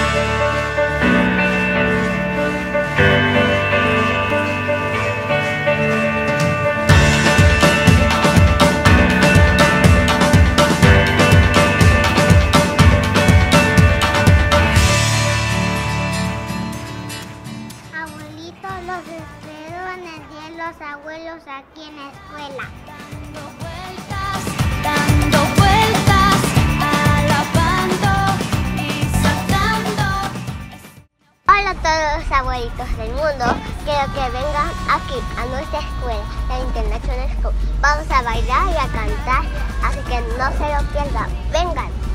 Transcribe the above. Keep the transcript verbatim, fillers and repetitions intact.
Los espero en el día de los abuelos aquí en la escuela. Dando vueltas, dando vueltas, alabando y saltando. Hola a todos los abuelitos del mundo. Quiero que vengan aquí a nuestra escuela, la International School. Vamos a bailar y a cantar, así que no se lo pierdan. Vengan.